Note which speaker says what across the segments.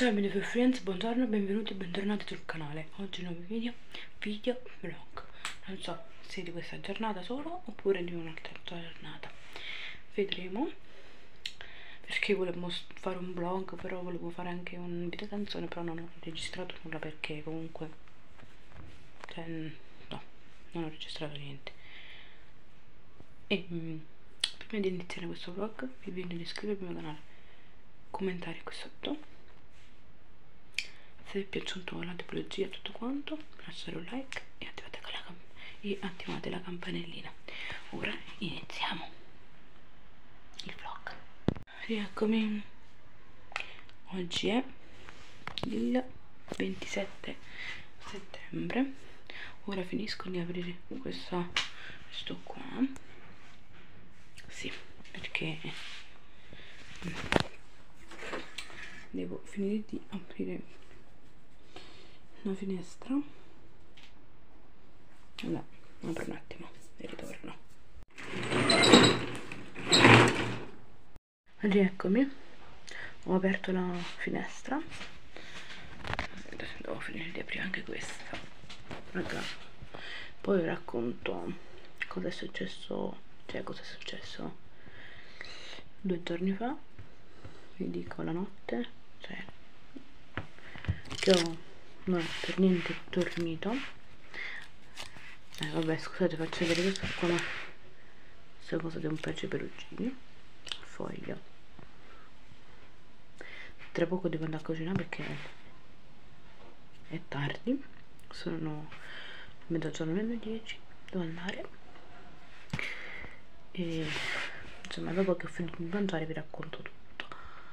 Speaker 1: Ciao amici di Friends, buongiorno, benvenuti e bentornati sul canale. Oggi un nuovo video vlog. Non so se di questa giornata solo oppure di un'altra giornata. Vedremo, perché volevo fare un vlog, però volevo fare anche un video canzone, però non ho registrato nulla perché comunque cioè, no, non ho registrato niente. E prima di iniziare questo vlog vi invito ad iscrivervi al mio canale, commentare qui sotto. Se vi è piaciuto la tipologia e tutto quanto, lasciate un like e attivate la campanellina. Ora iniziamo il vlog. Rieccomi. Oggi è il 27 settembre. Ora finisco di aprire questo qua. Sì, perché devo finire di aprire una finestra. Vabbè, apro un attimo e ritorno. Rieccomi, ho aperto la finestra. Devo finire di aprire anche questa, raga. Poi vi racconto cosa è successo, cosa è successo 2 giorni fa. Vi dico la notte, che non ho per niente dormito. Vabbè, scusate, faccio vedere questo qua, ma questa cosa di un paio perugini, foglio. Tra poco devo andare a cucinare perché è tardi, sono mezzogiorno meno 10, devo andare. E insomma, dopo che ho finito di mangiare vi racconto tutto.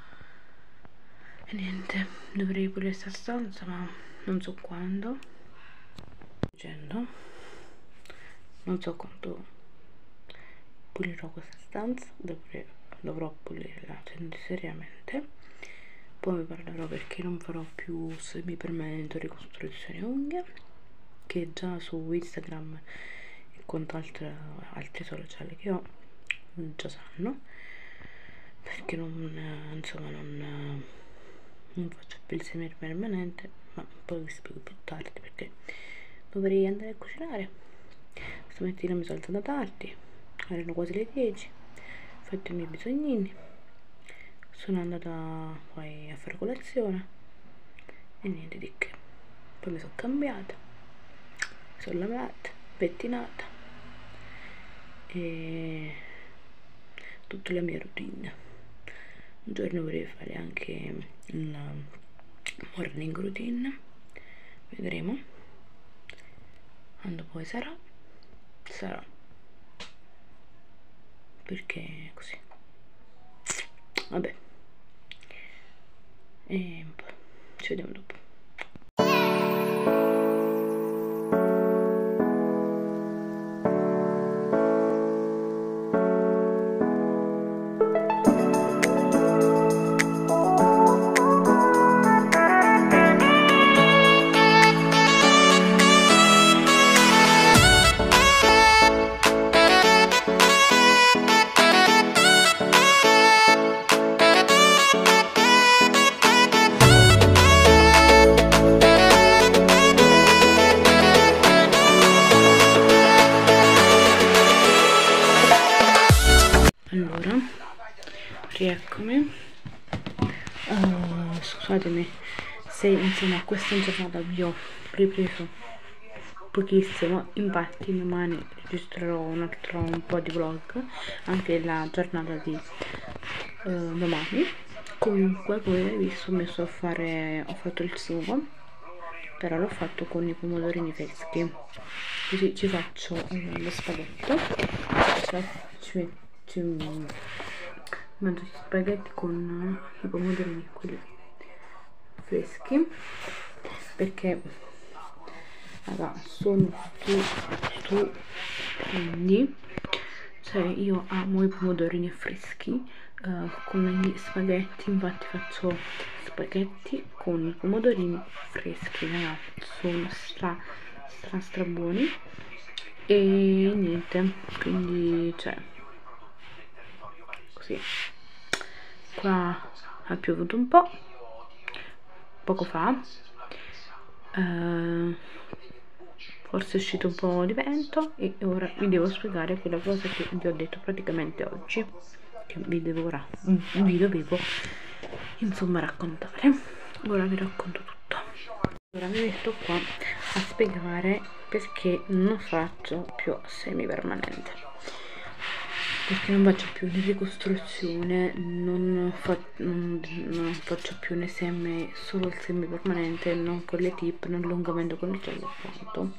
Speaker 1: E niente, dovrei pulire questa stanza, ma non so quando. Dicendo, non so quanto pulirò questa stanza. Dovrò pulirla seriamente. Poi vi parlerò perché non farò più semi permanente o ricostruzione unghie, che già su Instagram e quanto altri social che ho già sanno, perché non faccio più il semi permanente, ma poi vi spiego più tardi perché dovrei andare a cucinare. Stamattina mi sono alzata tardi, erano quasi le 10, ho fatto i miei bisognini, sono andata poi a fare colazione e niente di che. Poi mi sono cambiata, mi sono lavata, pettinata e tutta la mia routine. Un giorno vorrei fare anche una morning routine, vedremo quando poi sarà perché così, vabbè, e ci vediamo dopo. Allora, rieccomi. Scusatemi se insieme a questa giornata vi ho ripreso pochissimo, infatti domani registrerò un po' di vlog, anche la giornata di domani. Comunque, come avete visto, ho fatto il sugo, però l'ho fatto con i pomodorini freschi, così ci faccio lo spaghetto, mangio gli spaghetti con i pomodorini, quelli freschi, perché raga, sono stupendi. Io amo i pomodorini freschi con gli spaghetti, infatti faccio spaghetti con i pomodorini freschi, raga, sono stra buoni. E niente, quindi così. Qua ha piovuto un po', poco fa, forse è uscito un po' di vento e ora vi devo spiegare quella cosa che vi ho detto praticamente oggi, che vi dovevo insomma raccontare. Ora vi racconto tutto. Ora mi metto qua a spiegare perché non faccio più semi permanente, perché non faccio più né ricostruzione, non faccio più né semi, solo il semi permanente, non con le tip, non allungamento con il gel, appunto.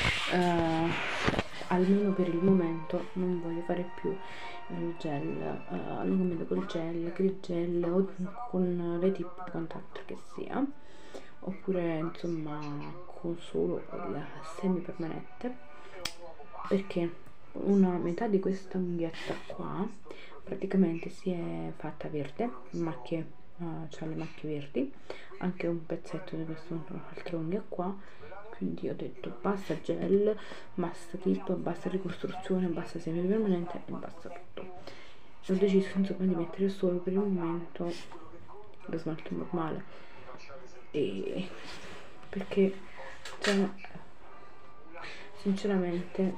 Speaker 1: Almeno per il momento non voglio fare più il gel, allungamento col gel, grigel o con le tip o quant'altro che sia, oppure insomma con solo il semi permanente, perché una metà di questa unghietta qua praticamente si è fatta verde, macchie, c'ha le macchie verdi, anche un pezzetto di questa altra unghia qua, quindi ho detto basta gel, basta tip, basta ricostruzione, basta semi permanente e basta tutto. E ho deciso insomma di mettere solo per il momento lo smalto normale, e perché cioè, sinceramente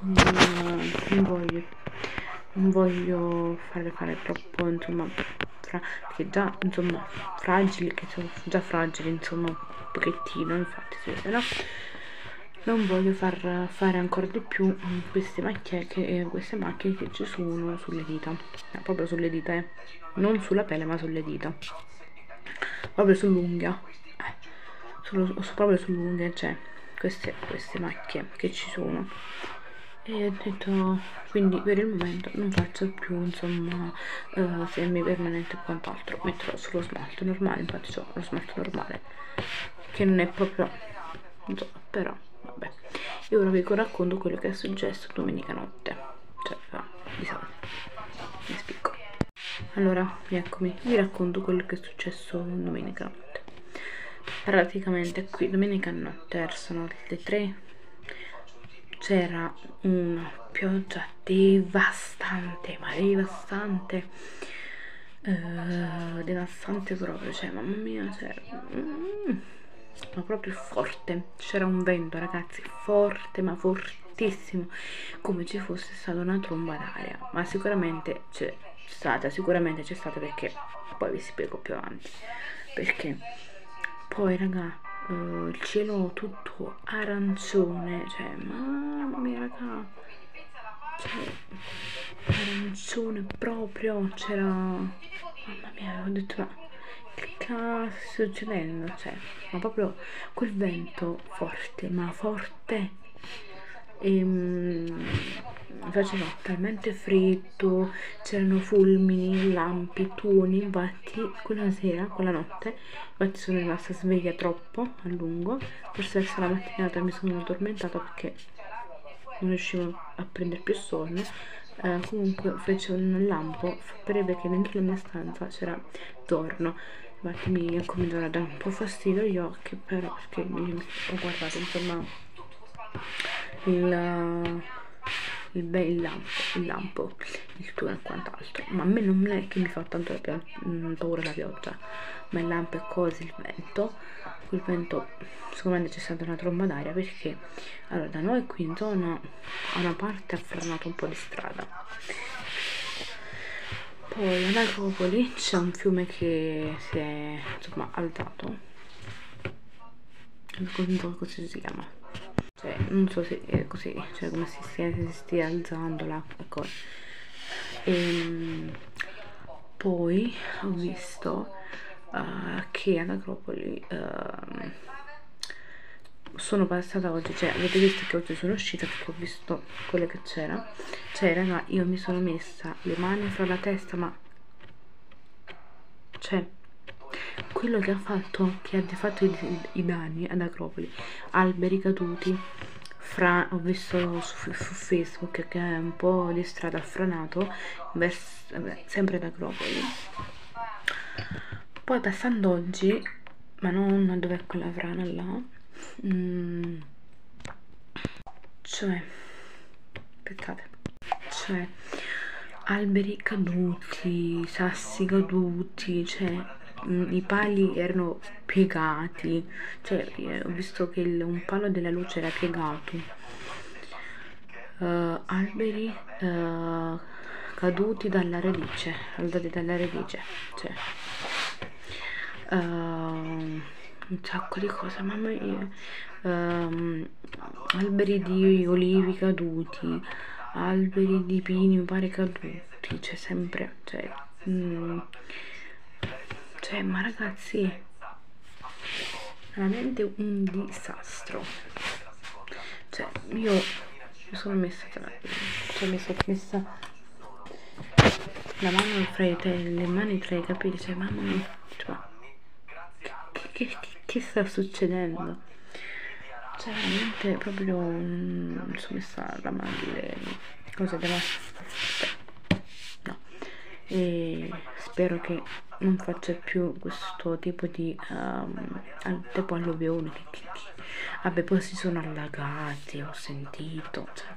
Speaker 1: non voglio fare troppo insomma perché già insomma fragili, che sono già fragili insomma un pochettino, infatti si vede, no? Non voglio fare ancora di più queste macchie che ci sono sulle dita, proprio sulle dita, non sulla pelle ma sulle dita, proprio sull'unghia, proprio sull'unghia c'è queste macchie che ci sono, e ho detto quindi per il momento non faccio più insomma semi permanente e quant'altro, metterò solo smalto normale. Infatti ho lo smalto normale che non è proprio insomma, però vabbè. E ora vi racconto quello che è successo domenica notte, cioè di sabato, mi spiego. Allora, eccomi, vi racconto quello che è successo domenica notte. Praticamente qui domenica notte sono le 3, c'era una pioggia devastante, ma devastante, devastante proprio, cioè mamma mia, cioè, ma proprio forte, c'era un vento ragazzi, forte ma fortissimo, come ci fosse stata una tromba d'aria, ma sicuramente c'è stata, perché poi vi spiego più avanti perché. Poi raga, il cielo tutto arancione, cioè mamma mia raga, cioè arancione proprio, c'era, mamma mia, ho detto ma che cazzo sta succedendo, cioè ma proprio quel vento forte, ma forte, e faceva talmente freddo, c'erano fulmini, lampi, tuoni, infatti quella sera, quella notte, infatti sono rimasta sveglia troppo a lungo, forse verso la mattinata mi sono addormentata perché non riuscivo a prendere più sonno. Comunque fece un lampo, pareva che dentro la mia stanza c'era torno, infatti mi è cominciato a dare un po' fastidio agli occhi, però perché ho guardato insomma il lampo, il tuono e quant'altro, ma a me non è che mi fa tanto paura la pioggia, ma il lampo e cose, il vento, quel vento, sicuramente c'è stata una tromba d'aria, perché allora da noi qui in zona a una parte ha franato un po' di strada, poi ad Agropoli c'è un fiume che si è insomma alzato, non so cosa si chiama, cioè non so se è così, cioè come si stia alzando l'acqua, ecco. E poi ho visto che ad Agropoli sono passata oggi, cioè avete visto che oggi sono uscita perché ho visto quello che c'era, cioè raga, io mi sono messa le mani fra la testa, ma cioè quello che ha fatto i danni ad Agropoli, alberi caduti, ho visto su Facebook che un po' di strada ha franato sempre ad Agropoli. Poi passando oggi, ma non dov'è quella frana là, cioè aspettate, cioè alberi caduti, sassi caduti, cioè i pali erano piegati, cioè ho visto che un palo della luce era piegato, alberi caduti dalla radice, aldati dalla radice, cioè un sacco di cose, mamma mia. Alberi di olivi caduti, alberi di pini mi pare caduti, c'è sempre, cioè, ma ragazzi, veramente un disastro. Cioè, io mi sono messa la mano le mani tra i capelli, cioè, mamma mia, cioè, che sta succedendo? Cioè, veramente proprio mi sono messa la mano le cose della... no. E spero che non faccia più questo tipo di tipo alluvione vabbè, poi si sono allagati, ho sentito, cioè.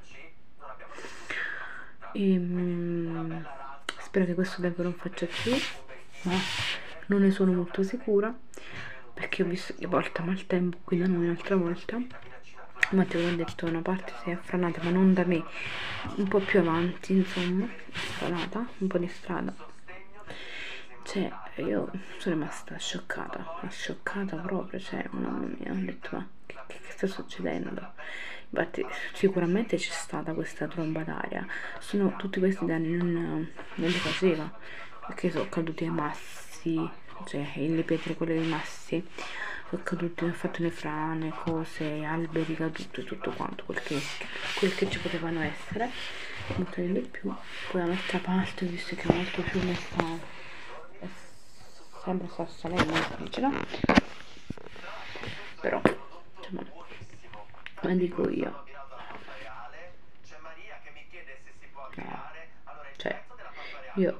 Speaker 1: Spero che questo davvero non faccia più, ma non ne sono molto sicura, perché ho visto che porta maltempo qui da noi un'altra volta. Matteo mi ha detto una parte si è franata, ma non da me, un po' più avanti, insomma, franata, un po' di strada. Cioè, io sono rimasta scioccata proprio, cioè, mamma mia, ho detto, ma che sta succedendo? Infatti, sicuramente c'è stata questa tromba d'aria, sono tutti questi danni non li faceva, perché sono caduti ai massi, cioè, le pietre, quelle dei massi, sono caduti, hanno fatto le frane, cose, alberi caduti, tutto quanto, quel che ci potevano essere, molto di più. Poi dall'altra parte, visto che un altro fiume sempre sta salendo, no? Però, insomma, come dico io, no, cioè, io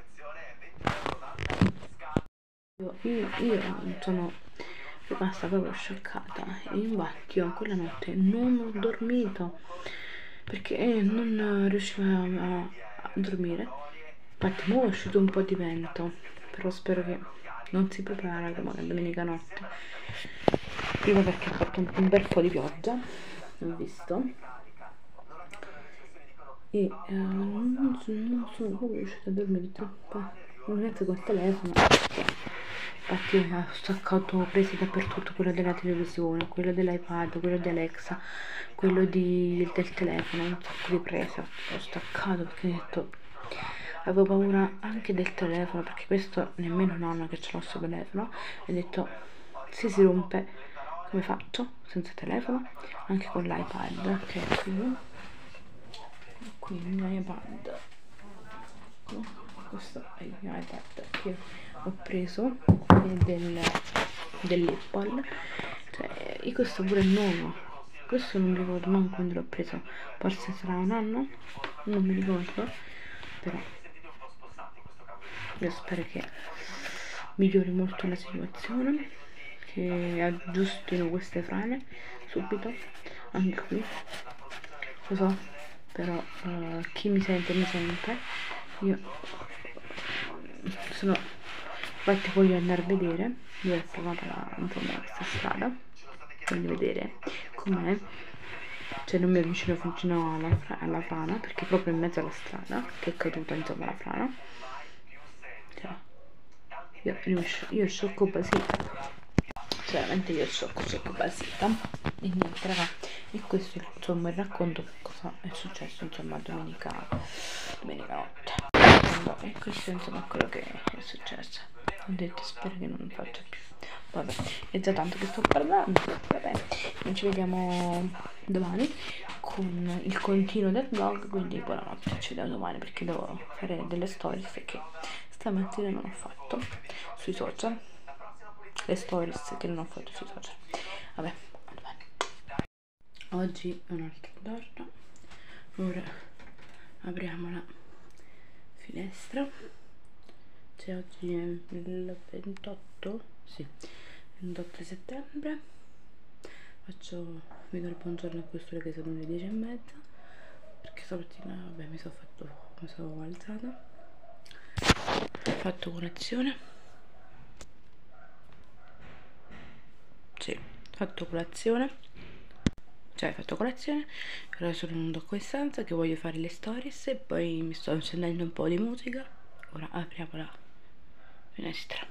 Speaker 1: sono rimasta proprio scioccata. E infatti io quella notte non ho dormito perché non riuscivo a dormire. Infatti mo è uscito un po' di vento, però spero che non si prepara come la domenica notte. Prima perché ha fatto un bel po' di pioggia, ho visto, e non sono proprio riuscita a dormire troppo. Non metto col telefono, infatti ho staccato, ho preso dappertutto, quello della televisione, quello dell'iPad, quello di Alexa, quello del telefono, un sacco di prese ho staccato perché ho detto, avevo paura anche del telefono, perché questo nemmeno un anno che ce l'ho sto telefono, e ho detto, se si rompe come faccio senza telefono? Anche con l'iPad che è qui il mio iPad, questo è il mio iPad che ho preso dell'Apple, cioè io questo pure nuovo, questo non mi ricordo manco quando l'ho preso, forse sarà un anno, non mi ricordo, però io spero che migliori molto la situazione, che aggiustino queste frane subito, anche qui, lo so, però chi mi sente, io sono, infatti voglio andare a vedere dove è formata insomma questa strada, voglio vedere com'è, cioè non mi avvicino vicino alla frana, perché è proprio in mezzo alla strada che è caduta insomma la frana, cioè io sciocco basita, cioè veramente io sciocco basita. E niente raga, e questo è insomma il racconto che cosa è successo insomma domenica notte, e questo insomma è quello che è successo. Ho detto spero che non faccia più, vabbè, è già tanto che sto parlando, vabbè, noi ci vediamo domani con il continuo del vlog, quindi buonanotte, ci vediamo domani perché devo fare delle stories che stamattina non ho fatto sui social, le stories che non ho fatto sui social, vabbè, oggi è un altro giorno, ora apriamo la finestra, cioè oggi è il 28, sì, 28 settembre, vi do il buongiorno a questo che sono le 10:30, perché stamattina vabbè mi sono alzata, ho fatto colazione fatto colazione, ora sono venuta qua in stanza che voglio fare le stories e poi mi sto accendendo un po' di musica. Ora apriamo la finestra.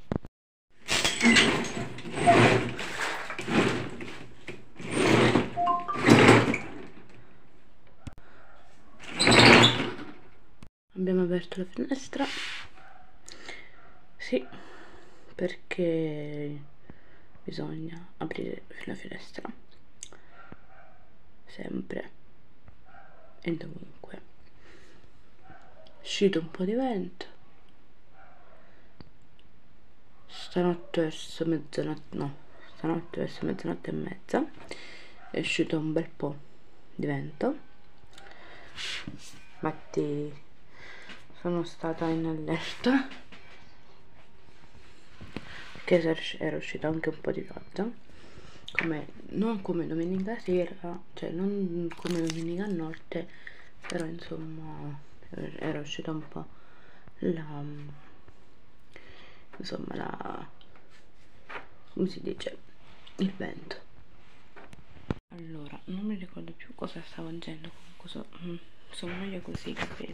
Speaker 1: Abbiamo aperto la finestra, sì, perché bisogna aprire la finestra sempre e dovunque. È uscito un po' di vento, stanotte verso mezzanotte, no, stanotte verso mezzanotte e mezza è uscito un bel po' di vento, infatti sono stata in allerta perché era uscita anche un po' di pioggia, non come domenica sera, cioè non come domenica notte, però insomma era uscita un po' come si dice, il vento. Allora, non mi ricordo più cosa stavo dicendo, comunque sono meglio così i capelli,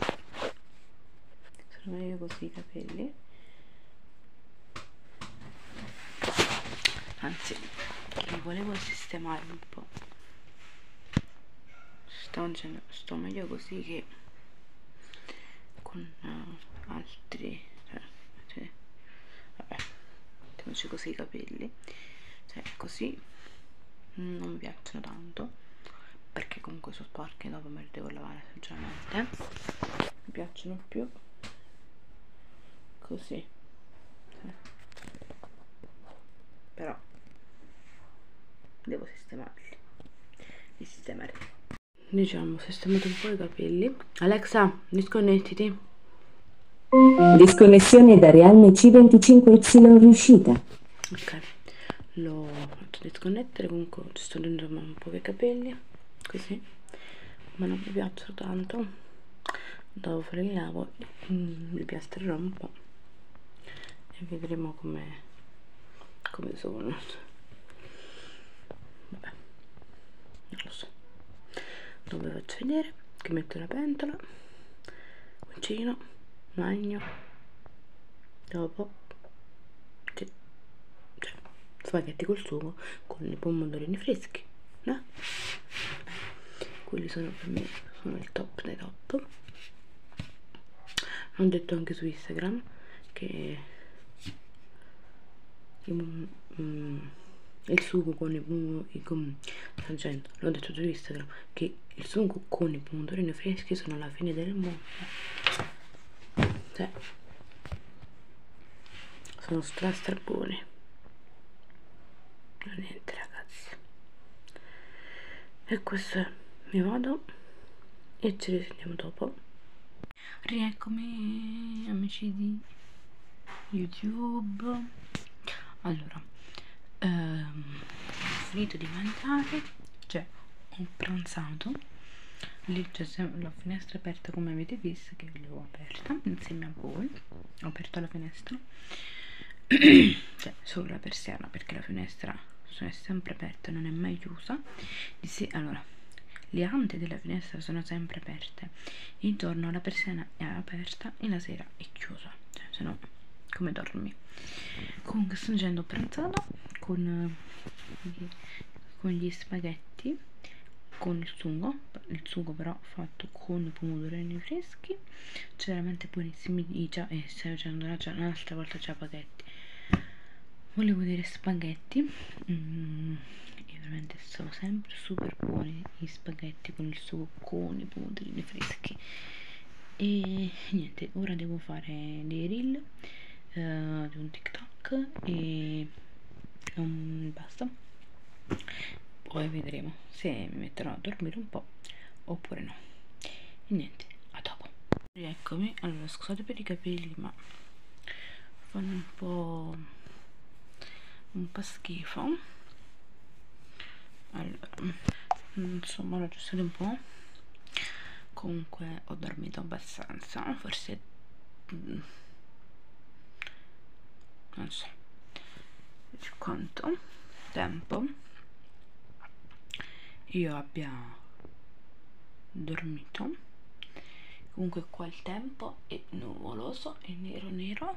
Speaker 1: anzi li volevo sistemare un po', sto meglio così che con altri, cioè, vabbè, mettiamoci così i capelli, cioè così non mi piacciono tanto perché comunque sono sporchi e dopo me li devo lavare sinceramente. Mi piacciono più così, però devo sistemare. Diciamo, ho sistemato un po' i capelli. Alexa, disconnettiti.
Speaker 2: Disconnessione da Realme C25Y riuscita.
Speaker 1: Ok, l'ho fatto disconnettere, comunque sto rendendo un po' i capelli così, ma non mi piacciono tanto. Dopo fare il lavo li piastrerò un po' e vedremo come sono. Vabbè, non lo so, dopo vi faccio vedere che metto la pentola, cucino, bagno, dopo spaghetti col sugo con i pomodorini freschi, no? Quelli sono per me, sono il top dei top. Ho detto anche su Instagram che il sugo con l'ho detto su Instagram che il sugo con i pomodorini freschi sono alla fine del mondo, cioè sono buoni. Niente ragazzi, e questo è, mi vado e ci risentiamo dopo. Rieccomi amici di YouTube. Allora, ho finito di mangiare, cioè ho pranzato, lì c'è la finestra aperta come avete visto che l'ho aperta insieme a voi, ho aperto la finestra cioè solo la persiana perché la finestra è sempre aperta, non è mai chiusa. Allora, le ante della finestra sono sempre aperte, il giorno la persiana è aperta e la sera è chiusa, cioè se no come dormi. Comunque sto facendo pranzata con gli spaghetti con il sugo però fatto con i pomodorini freschi, cioè veramente buonissimi. Stai facendo un'altra volta già spaghetti, volevo dire spaghetti, e veramente sono sempre super buoni gli spaghetti con il sugo con i pomodorini freschi. E niente, ora devo fare dei reel di un TikTok e basta, poi vedremo se mi metterò a dormire un po' oppure no. E niente, a dopo. Rieccomi. Allora, scusate per i capelli ma fanno un po' schifo. Allora, insomma l'ho aggiustato un po', comunque ho dormito abbastanza, forse non so quanto, tempo io abbia dormito. Comunque qua il tempo è nuvoloso, è nero nero.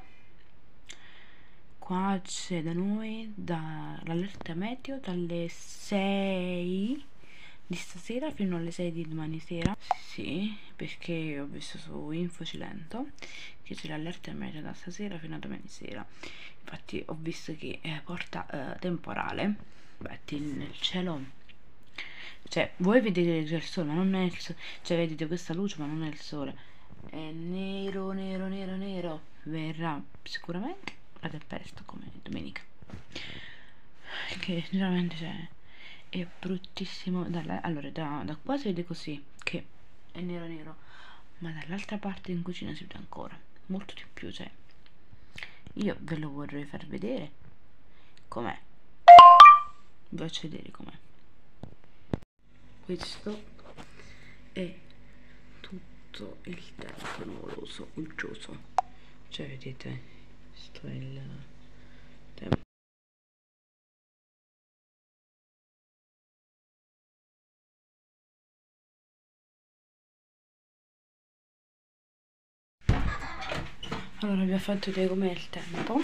Speaker 1: Qua c'è da noi l'allerta meteo dalle 6 di stasera fino alle 6 di domani sera. Sì, perché ho visto su Infocilento che c'è l'allerta meteo da stasera fino a domani sera. Infatti ho visto che porta temporale. Infatti nel cielo, cioè voi vedete il sole ma non è il sole, cioè vedete questa luce ma non è il sole, è nero nero nero nero. Verrà sicuramente la tempesta come domenica, che sinceramente cioè, è bruttissimo. Allora da qua si vede così che è nero nero, ma dall'altra parte in cucina si vede ancora molto di più. Cioè io ve lo vorrei far vedere com'è, vi faccio vedere com'è. Questo è tutto il tempo nuvoloso, uggioso, cioè vedete, questo è il tempo. Allora vi ho fatto vedere com'è il tempo.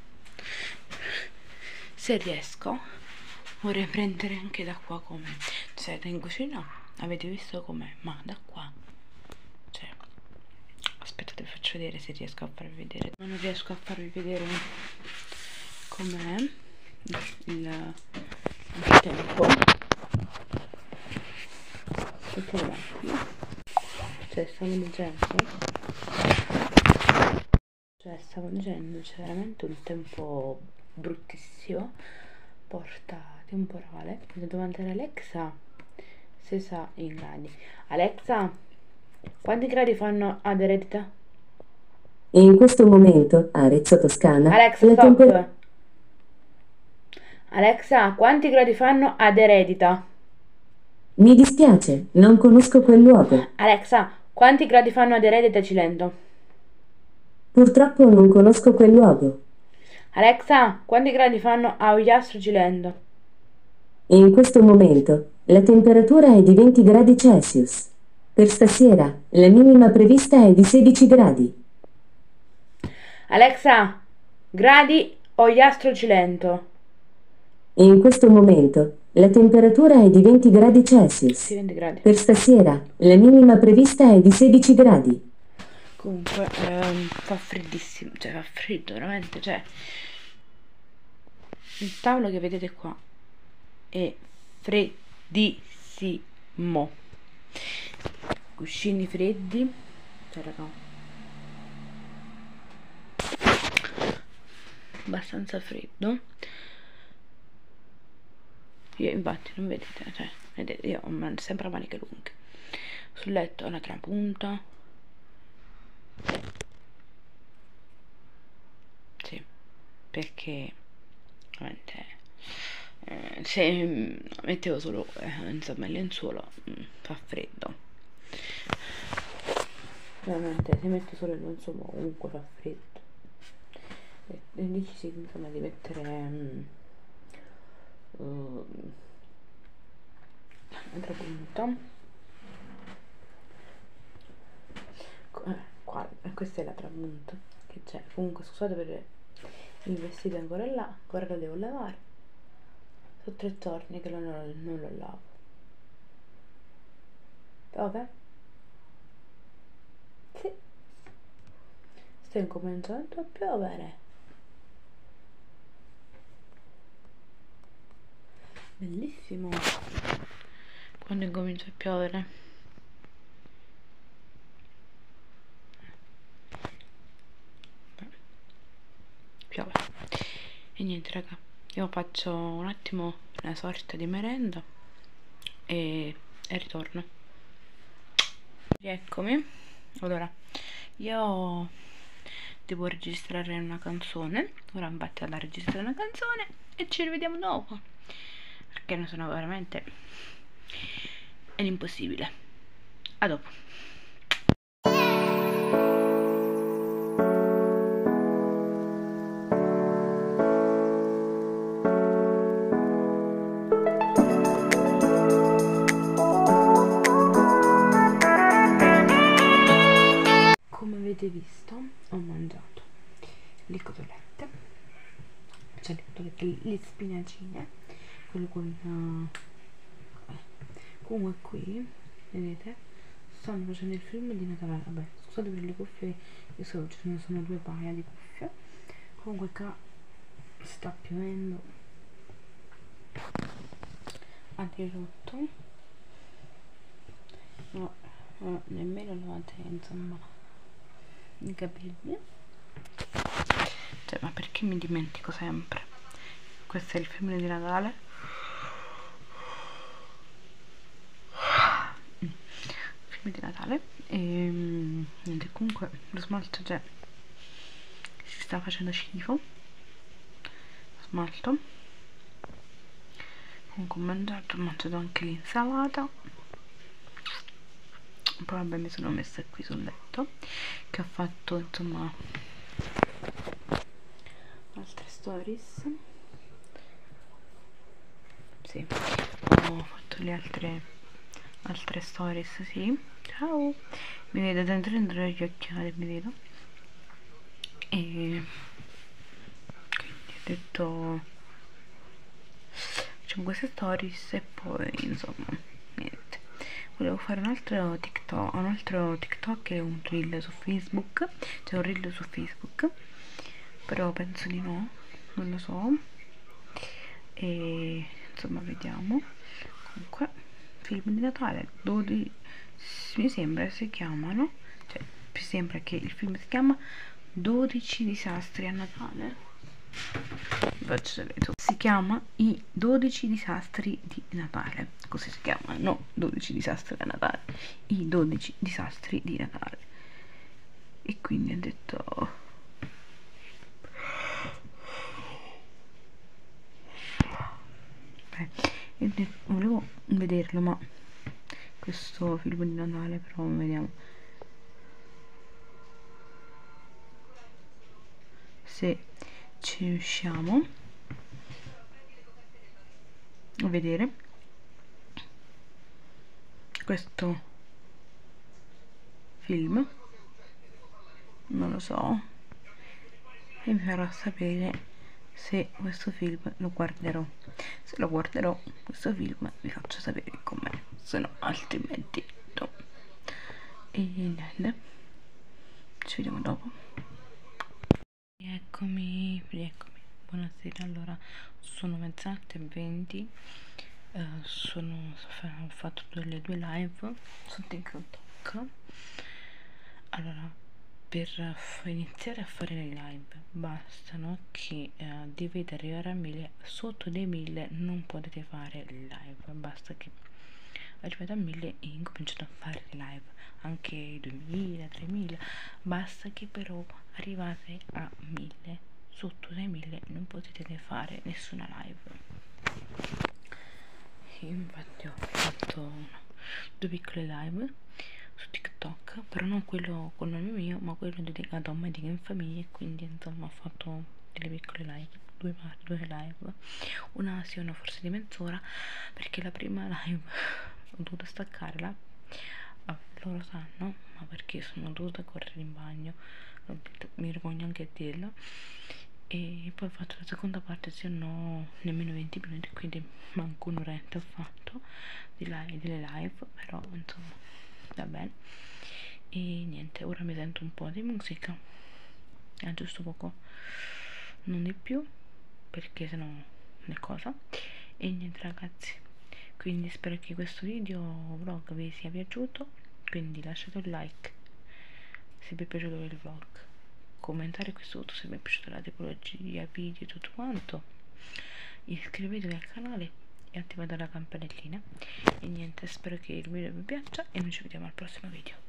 Speaker 1: Se riesco vorrei prendere anche da qua come siete in cucina, avete visto com'è, ma da qua, cioè aspettate, vi faccio vedere se riesco a farvi vedere. Non riesco a farvi vedere com'è il tempo, perché un attimo, cioè stavo dicendo c'è veramente un tempo bruttissimo, porta temporale. Devo mandare Alexa se sa in gradi. Alexa, quanti gradi fanno ad Eredita?
Speaker 2: E in questo momento, a Arezzo Toscana,
Speaker 1: Alexa,
Speaker 2: la
Speaker 1: stop.
Speaker 2: temperatura...
Speaker 1: Alexa, quanti gradi fanno ad Eredita?
Speaker 2: Mi dispiace, non conosco quel luogo.
Speaker 1: Alexa, quanti gradi fanno ad Eredita Cilento?
Speaker 2: Purtroppo non conosco quel luogo.
Speaker 1: Alexa, quanti gradi fanno a Ogliastro Cilento?
Speaker 2: E in questo momento, la temperatura è di 20 gradi Celsius. Per stasera, la minima prevista è di 16 gradi.
Speaker 1: Alexa, gradi Ogliastro Cilento.
Speaker 2: E in questo momento, la temperatura è di 20 gradi Celsius.
Speaker 1: Sì, 20 gradi.
Speaker 2: Per stasera, la minima prevista è di 16 gradi.
Speaker 1: Comunque, fa freddissimo, cioè fa freddo veramente, cioè il tavolo che vedete qua è freddissimo, cuscini freddi, cioè raga, abbastanza freddo. Io infatti non vedete, cioè vedete, io ho sempre maniche lunghe, sul letto ho la trapunta, sì, perché veramente se mettevo solo insomma il lenzuolo fa freddo, veramente se metto solo il lenzuolo comunque fa freddo. E decisi insomma di mettere un'altra punta qua, questa è la trapunta che c'è. Comunque scusate per il vestito è ancora là, ancora lo devo lavare, sono 3 giorni che non lo lavo. Ok? Sì, sta incominciando a piovere, bellissimo quando incomincia a piovere. Piove. E niente raga, io faccio un attimo una sorta di merenda e ritorno. Rieccomi. Allora, io devo registrare una canzone, ora infatti alla registrare una canzone e ci rivediamo dopo, perché ne sono veramente è l'impossibile. A dopo. c'è le spinacine, quello con comunque qui vedete stanno facendo il film di Natale. Vabbè, scusate per le cuffie, io so, ce ne sono 2 paia di cuffie. Comunque qua sta piovendo a dirotto, no, nemmeno lavate insomma i capelli, cioè, ma perché mi dimentico sempre? Questo è il film di Natale. Film di Natale. E niente, comunque lo smalto già si sta facendo schifo. Lo smalto. Comunque ho mangiato anche l'insalata. Poi vabbè, mi sono messa qui sul letto che ho fatto insomma altre stories. Sì, ho fatto le altre stories, sì. Ciao, mi vedo dentro gli occhiali, mi vedo. E quindi ho detto facciamo queste stories e poi insomma niente. Volevo fare un altro TikTok e un reel su Facebook. C'è un reel su Facebook, però penso di no, non lo so. E insomma vediamo. Comunque film di Natale 12, mi sembra si chiamano, cioè mi sembra che il film si chiama 12 disastri a Natale. Faccio vedere. Si chiama I 12 disastri di Natale, così si chiama, no 12 disastri a Natale, I 12 disastri di Natale. E quindi ho detto volevo vederlo, ma questo film di Natale, però vediamo se ci riusciamo a vedere questo film, non lo so, e vi farò sapere se questo film lo guarderò. Se lo guarderò questo film vi faccio sapere com'è, se no altrimenti no. E niente, ci vediamo dopo. Rieccomi, buonasera. Allora sono mezzanotte e 20, ho fatto delle 2 live su TikTok. Allora, per iniziare a fare le live bastano che dovete arrivare a 1000, sotto dei 1000 non potete fare le live, basta che arrivate a 1000 e incominciate a fare le live, anche 2000, 3000, basta che però arrivate a 1000, sotto dei 1000 non potete fare nessuna live. E infatti ho fatto 2 piccole live su TikTok, però non quello con il nome mio, ma quello dedicato a Medica in Famiglia, e quindi insomma ho fatto delle piccole live, due live, una sì, una forse di mezz'ora, perché la prima live ho dovuto staccarla, loro sanno, ma perché sono dovuta correre in bagno, mi vergogno anche a dirlo, e poi ho fatto la seconda parte, se no nemmeno 20 minuti, quindi manco un'oretta ho fatto delle live, però insomma va bene. E niente, ora mi sento un po' di musica, giusto poco, non di più, perché sennò non è cosa. E niente ragazzi, quindi spero che questo video vlog vi sia piaciuto, quindi lasciate un like se vi è piaciuto il vlog, commentare qui sotto se vi è piaciuta la tipologia video e tutto quanto, iscrivetevi al canale e attivate la campanellina. E niente, spero che il video vi piaccia e noi ci vediamo al prossimo video.